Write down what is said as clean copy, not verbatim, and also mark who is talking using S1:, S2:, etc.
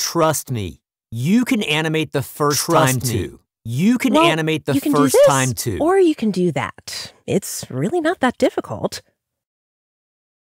S1: Trust me. You can animate the first time too. You can animate the
S2: you can
S1: first
S2: do this,
S1: time too.
S2: Or you can do that. It's really not that difficult.